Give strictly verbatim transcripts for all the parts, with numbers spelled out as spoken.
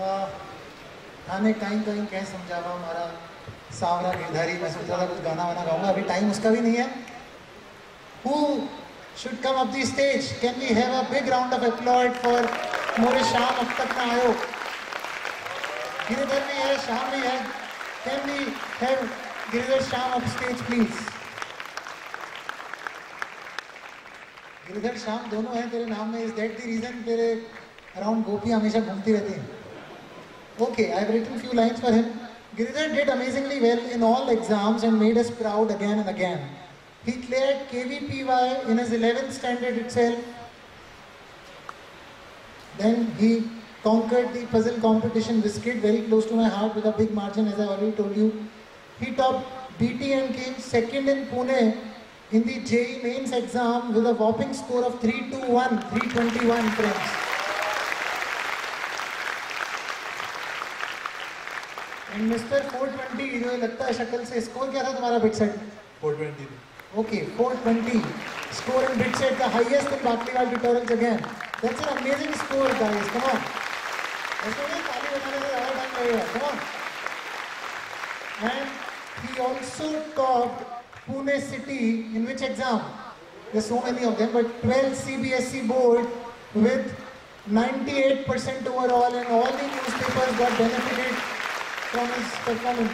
थाने time time क्या समझावा हमारा सावरा गिरधारी, मैं सोचा था कुछ गाना वाना गाऊंगा, अभी टाइम उसका भी नहीं है. Who should come up the stage? Can we have a big round of applause for मोरे श्याम अब तक ना आयो. गिरिधर भी है, श्याम भी है. Can we have Giridhar Shyam up stage please? Giridhar Shyam दोनों हैं तेरे नाम में. Is that the reason तेरे अराउंड गोपी हमेशा घूमती रहती हैं? Okay, I have written few lines for him. Giridhar did amazingly well in all exams and made us proud again and again. He cleared K V P Y in his eleventh standard itself. Then he conquered the puzzle competition Biscuit, very close to my heart, with a big margin, as I already told you. He topped B T and came second in Pune in the J E E mains exam with a whopping score of three twenty-one, three twenty-one friends. And Mister four twenty, जो लगता है शक्ल से, score क्या था तुम्हारा BITSAT? four twenty. Okay, four twenty. Score in bit set, the highest in Bakliyawal tutorials again. That's an amazing score, guys. Come on. ऐसे नहीं, ताली बजाने से ज़्यादा टाइम लगेगा. Come on. And he also topped Pune City in which exam? There's so many of them, but twelve C B S E board with ninety-eight percent overall, and all the newspapers got benefited from his performance.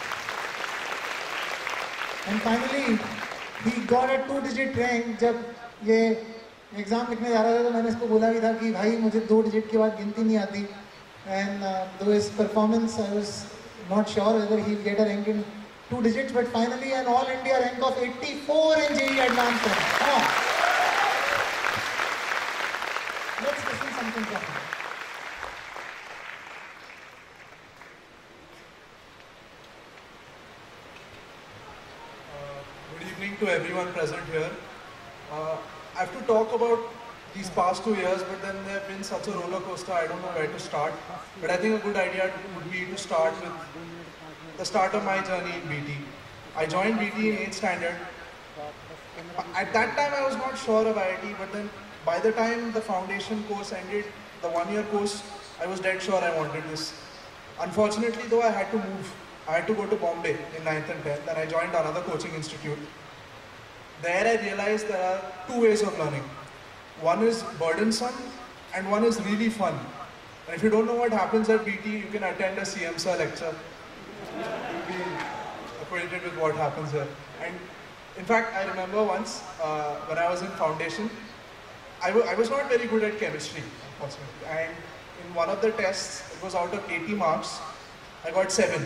And finally, he got a two-digit rank. जब ये exam लिखने जा रहा था तो मैंने इसको बोला भी था कि भाई मुझे दो डिजिट के बाद गिनती नहीं आती. And uh, though his performance, I was not sure whether he'll get a rank in two digits, but finally an all India rank of eighty-four in J E E Advanced. Come on. Let's listen something from him. To everyone present here. Uh, I have to talk about these past two years, but then they have been such a roller coaster, I don't know where to start. But I think a good idea would be to start with the start of my journey in B T. I joined B T in eighth standard. At that time I was not sure of I I T, but then by the time the foundation course ended, the one-year course, I was dead sure I wanted this. Unfortunately though, I had to move. I had to go to Bombay in ninth and tenth, and I joined another coaching institute. There I realized there are two ways of learning. One is burdensome and one is really fun. And if you don't know what happens at B T, you can attend a C M S A lecture. You'll be acquainted with what happens there. And in fact, I remember once uh, when I was in foundation, I, I was not very good at chemistry, unfortunately. And in one of the tests, it was out of eighty marks, I got seven.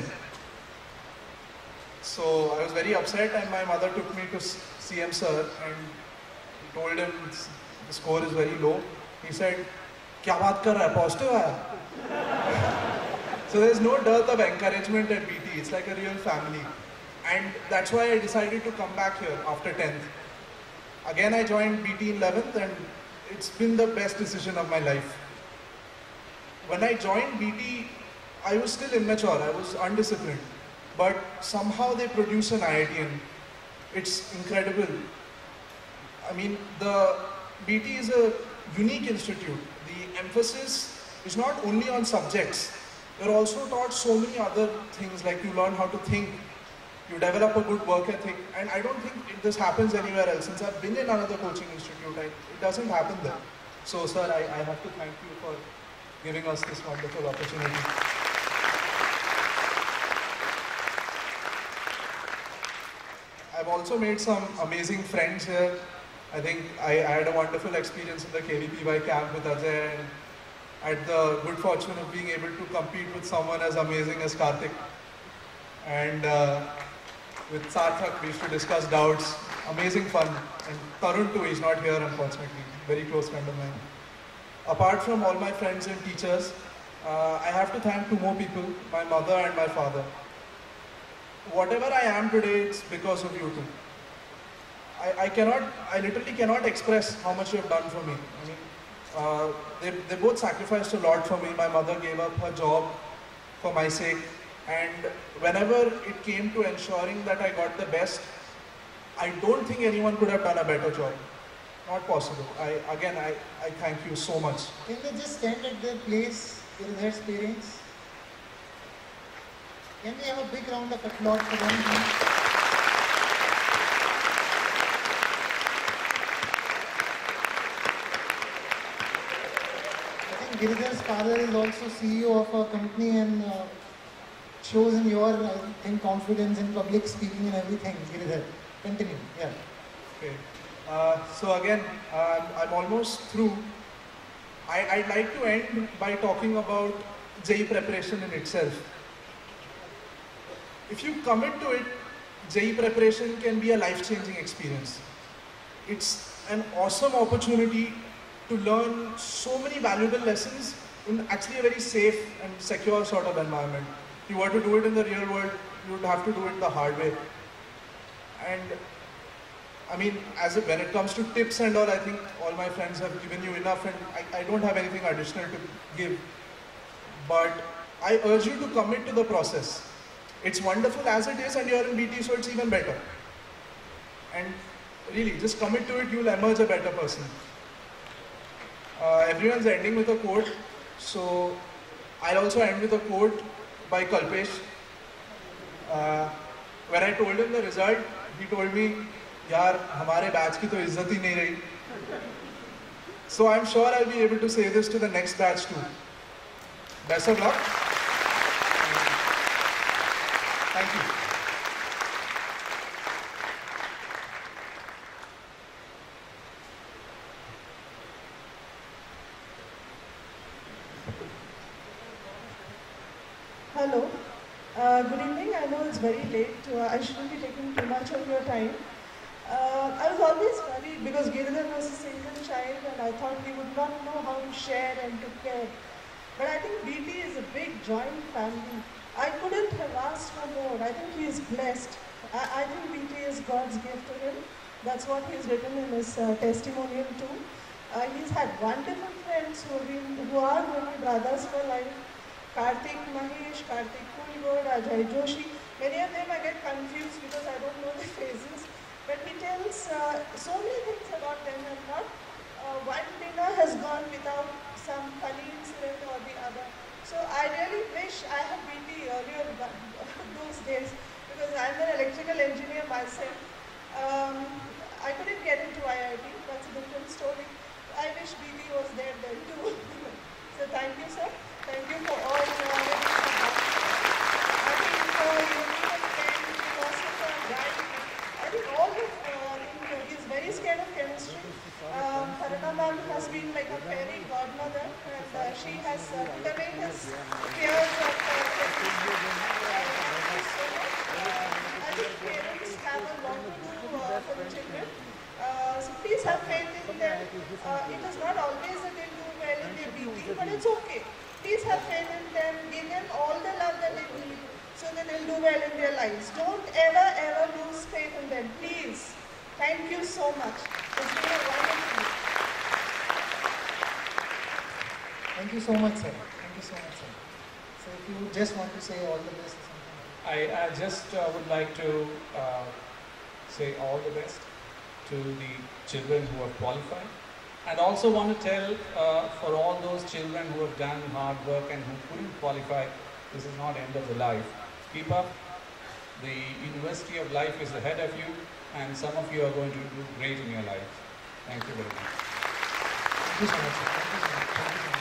So I was very upset, and my mother took me to C M sir and told him the score is very low. He said, "Kya baat kar raha hai? Positive aaya?" So there's no dearth of encouragement at B T. It's like a real family. And that's why I decided to come back here after tenth. Again, I joined B T in eleventh, and it's been the best decision of my life. When I joined B T, I was still immature, I was undisciplined. But somehow they produce an I I T, and it's incredible. I mean, the B T is a unique institute. The emphasis is not only on subjects. You're also taught so many other things, like you learn how to think, you develop a good work ethic, and I don't think it, this happens anywhere else. Since I've been in another coaching institute, I, it doesn't happen there. So sir, I, I have to thank you for giving us this wonderful opportunity. I've also made some amazing friends here. I think I, I had a wonderful experience in the K V P Y camp with Ajay, and I had the good fortune of being able to compete with someone as amazing as Karthik. And uh, with Sarthak, we used to discuss doubts. Amazing fun. And Tarun too, he's not here unfortunately. Very close friend of mine. Apart from all my friends and teachers, uh, I have to thank two more people, my mother and my father. Whatever I am today, it's because of you two. I, I cannot, I literally cannot express how much you have done for me. I mean, uh, they, they both sacrificed a lot for me. My mother gave up her job for my sake. And whenever it came to ensuring that I got the best, I don't think anyone could have done a better job. Not possible. I, again, I, I thank you so much. Can they just stand at their place Giridhar's parents. Can we have a big round of applause for them, please? I think Giridhar's father is also C E O of a company and uh, shows in your uh, in confidence in public speaking and everything. Giridhar, continue. Yeah. Okay. Uh, so again, uh, I'm almost through. I, I'd like to end by talking about J E E preparation in itself. If you commit to it, J E E preparation can be a life-changing experience. It's an awesome opportunity to learn so many valuable lessons in actually a very safe and secure sort of environment. If you were to do it in the real world, you would have to do it the hard way. And I mean, as it, when it comes to tips and all, I think all my friends have given you enough, and I, I don't have anything additional to give. But I urge you to commit to the process. It's wonderful as it is, and you're in B T, so it's even better. And really, just commit to it, you'll emerge a better person. Uh, everyone's ending with a quote, so I'll also end with a quote by Kalpesh. Uh, when I told him the result, he told me, यार हमारे batch की तो इज्जत ही नहीं रही. So I'm sure I'll be able to say this to the next batch too. Best of luck. Thank you. Hello. Uh, good evening. I know it's very late. Uh, I shouldn't be taking too much of your time. Uh, I was always worried because Giridhar was a single child and I thought he would not know how to share and to care. But I think B T is a big joint family. I couldn't have asked for more. I think he is blessed. I, I think B T is God's gift to him. That's what he's written in his uh, testimonial too. Uh, he's had wonderful friends who, have been, who are going to be brothers for life. Karthik Mahesh, Karthik Kulgod, Ajay Joshi. Many of them I get confused because I don't know the faces. But he tells uh, so many things about them, and not uh, one dinner has gone without some funny incident or the other. So I really wish I had B T earlier those days, because I'm an electrical engineer myself. Um, I couldn't get into I I T, that's a different story. I wish B T was there then too. So thank you, sir. Thank you for all your uh, I think uh, you need a friend, philosopher, guide. I think all of uh, think he's very scared of chemistry. Um, Harana ma'am has been like a fairy godmother, and uh, she has uh, put away his fears of uh, chemistry. Uh, so uh, I think parents have a lot to do uh, for the children. Uh, so please have faith in them. Uh, it is not always that they'll do well in their B T, but it's okay. Please have faith in them. Give them all the love that they need, so that they'll do well in their lives. Don't ever, ever lose faith in them, please. Thank you so much. It's been a wonderful. Thank you so much, sir. Thank you so much, sir. So if you just want to say all the best or something. I, I just uh, would like to uh, say all the best to the children who have qualified. And also want to tell uh, for all those children who have done hard work and who couldn't qualify, this is not the end of the life. Keep up. The University of Life is ahead of you, and some of you are going to do great in your life. Thank you very much. Thank you so much, sir. Thank you so much. Thank you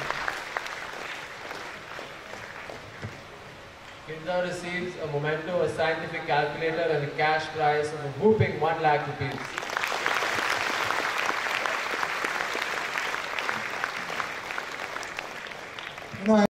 so much. Giridhar receives a memento, a scientific calculator, and a cash prize of a whooping one lakh rupees. You know,